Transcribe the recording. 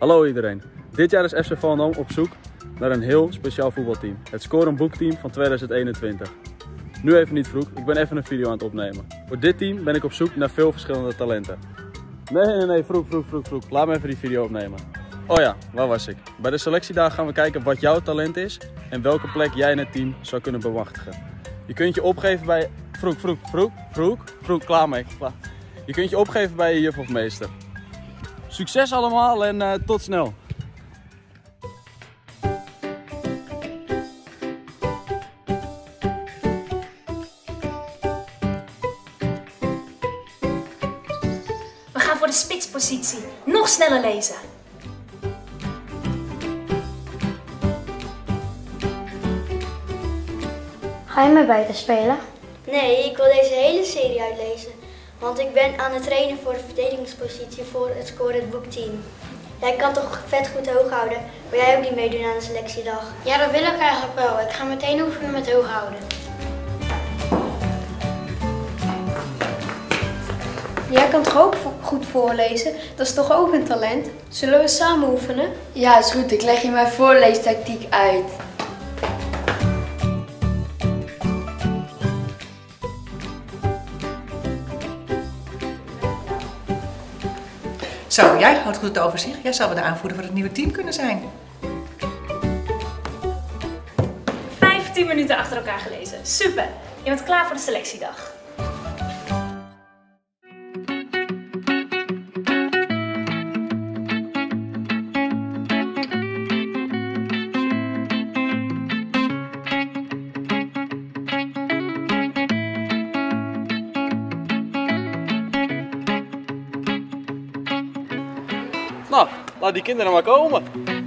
Hallo iedereen. Dit jaar is FC Volendam op zoek naar een heel speciaal voetbalteam. Het scorenboekteam van 2021. Nu even niet vroeg, ik ben even een video aan het opnemen. Voor dit team ben ik op zoek naar veel verschillende talenten. Nee, vroeg. Laat me even die video opnemen. Oh ja, waar was ik? Bij de selectiedag gaan we kijken wat jouw talent is en welke plek jij in het team zou kunnen bemachtigen. Je kunt je opgeven bij... Klaar mee. Je kunt je opgeven bij je juf of meester. Succes allemaal en tot snel. We gaan voor de spitspositie. Nog sneller lezen. Ga je me buiten spelen? Nee, ik wil deze hele serie uitlezen. Want ik ben aan het trainen voor de verdedigingspositie voor het scorend boekteam. Jij kan toch vet goed hoog houden? Wil jij ook niet meedoen aan de selectiedag? Ja, dat wil ik eigenlijk wel. Ik ga meteen oefenen met hoog houden. Jij kan toch ook goed voorlezen? Dat is toch ook een talent? Zullen we samen oefenen? Ja, is goed. Ik leg je mijn voorleestactiek uit. Zo, jij houdt goed het overzicht. Jij zou wel de aanvoerder van het nieuwe team kunnen zijn. 15 minuten achter elkaar gelezen. Super! Je bent klaar voor de selectiedag. Nou, laat die kinderen maar komen.